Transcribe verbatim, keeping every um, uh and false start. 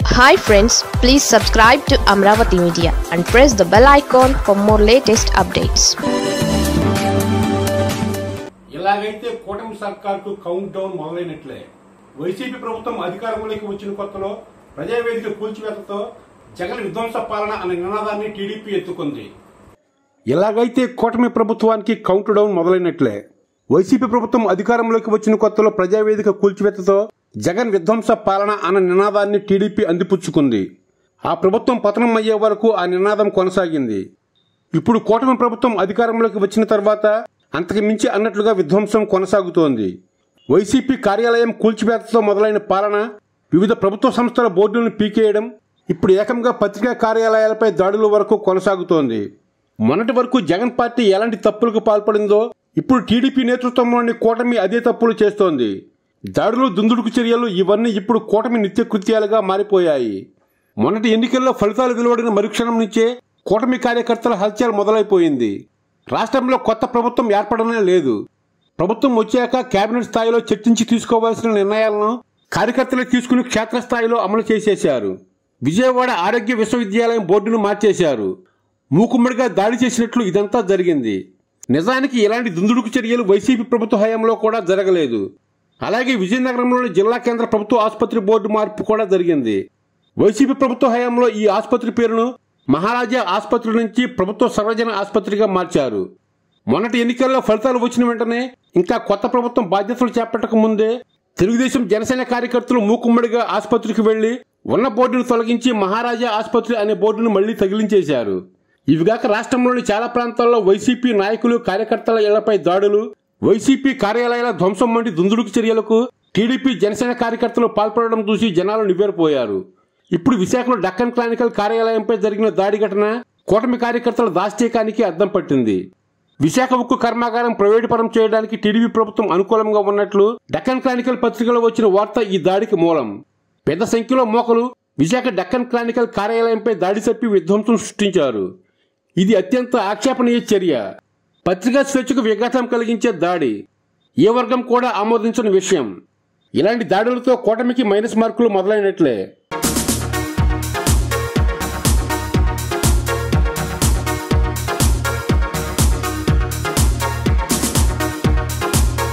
Hi friends, please subscribe to Amravati Media and press the bell icon for more latest updates. ఇలాగైతే కూటమి సర్కార్కు count down మొదలైనట్లే. YCP ప్రభుత్వం అధికారంలోకి వచ్చిన కొత్తలో ప్రజావేదిక కూల్చివేతతో జగన్ విధ్వంస పాలన అనే నినాదాన్ని టీడీపీ ఎత్తుకుంది. ఇలాగైతే కూటమి ప్రభుత్వానికి కౌంట్ డౌన్ మొదలైనట్లే. వైసీపీ ప్రభుత్వం అధికారంలోకి వచ్చిన కొత్తలో ప్రజావేదిక కూల్చివేతతో జగన్ విధ్వంస పాలన అన్న నినాదాన్ని టీడీపీ అందిపుచ్చుకుంది. ఆ ప్రభుత్వం పతనం అయ్యే వరకు ఆ నినాదం కొనసాగింది. ఇప్పుడు కూటమి ప్రభుత్వం అధికారంలోకి వచ్చిన తర్వాత అంతకు మించి అన్నట్లుగా విధ్వంసం కొనసాగుతోంది. వైసీపీ కార్యాలయం కూల్చివేతతో మొదలైన పాలన, వివిధ ప్రభుత్వ సంస్థల బోర్డులను పీకేయడం, ఇప్పుడు ఏకంగా పత్రికా కార్యాలయాలపై దాడుల వరకు కొనసాగుతోంది. మొన్నటి వరకు జగన్ పార్టీ ఎలాంటి తప్పులకు పాల్పడిందో ఇప్పుడు టీడీపీ నేతృత్వంలోని కూటమి అదే తప్పులు చేస్తోంది. దాడులు, దుందుడుకు చర్యలు ఇవన్నీ ఇప్పుడు కూటమి నిత్యకృత్యాలుగా మారిపోయాయి. మొన్నటి ఎన్నికల్లో ఫలితాలు వెలువడిన మరుక్షణం నుంచే కూటమి కార్యకర్తల హల్చల్ మొదలైపోయింది. రాష్ట్రంలో కొత్త ప్రభుత్వం ఏర్పడనే లేదు. ప్రభుత్వం వచ్చాక కేబినెట్ స్థాయిలో చర్చించి తీసుకోవాల్సిన నిర్ణయాలను కార్యకర్తలు తీసుకుని క్షేత్రస్థాయిలో అమలు చేసేశారు. విజయవాడ ఆరోగ్య విశ్వవిద్యాలయం బోర్డును మార్చేశారు. మూకుమ్మడిగా దాడి చేసినట్లు ఇదంతా జరిగింది. నిజానికి ఇలాంటి దుందుడుకు చర్యలు వైసీపీ ప్రభుత్వ హయాంలో కూడా జరగలేదు. అలాగే విజయనగరంలోని జిల్లా కేంద్ర ప్రభుత్వ ఆసుపత్రి బోర్డు మార్పు కూడా జరిగింది. వైసీపీ ప్రభుత్వ హయాంలో ఈ ఆసుపత్రి పేరును మహారాజా ఆసుపత్రి నుంచి ప్రభుత్వ సర్వజన ఆసుపత్రిగా మార్చారు. మొన్నటి ఎన్నికల్లో ఫలితాలు వచ్చిన వెంటనే, ఇంకా కొత్త ప్రభుత్వం బాధ్యతలు చేపట్టక ముందే తెలుగుదేశం, జనసేన కార్యకర్తలు మూకుమ్మడిగా ఆసుపత్రికి వెళ్లి ఉన్న బోర్డును తొలగించి మహారాజా ఆసుపత్రి అనే బోర్డును మళ్లీ తగిలించేశారు. ఇవిగాక రాష్ట్రంలోని చాలా ప్రాంతాల్లో వైసీపీ నాయకులు, కార్యకర్తల ఇళ్లపై దాడులు, వైసీపీ కార్యాలయాల ధ్వంసం వంటి దుందుడుకు చర్యలకు టీడీపీ, జనసేన కార్యకర్తలు పాల్పడడం చూసి జనాలు నివ్వెరపోయారు. ఇప్పుడు విశాఖలో డక్కన్ క్లానికల్ కార్యాలయంపై జరిగిన దాడి ఘటన కూటమి కార్యకర్తల దాష్టీకానికి అద్దం పట్టింది. విశాఖ ఉక్కు కర్మాగారం ప్రైవేటు పరం చేయడానికి టీడీపీ ప్రభుత్వం అనుకూలంగా ఉన్నట్లు డక్కన్ క్లానికల్ పత్రికలో వచ్చిన వార్త ఈ దాడికి మూలం. పెద్ద సంఖ్యలో మోకలు విశాఖ డక్కన్ క్లానికల్ కార్యాలయంపై దాడి చెప్పి విధ్వంసం సృష్టించారు. ఇది అత్యంత ఆక్షేపణీయ చర్య. పత్రికా స్వేచ్ఛకు విఘాతం కలిగించే దాడి. ఏ వర్గం కూడా ఆమోదించని విషయం. ఇలాంటి దాడులతో కూటమికి మైనస్ మార్కులు మొదలైనట్లే.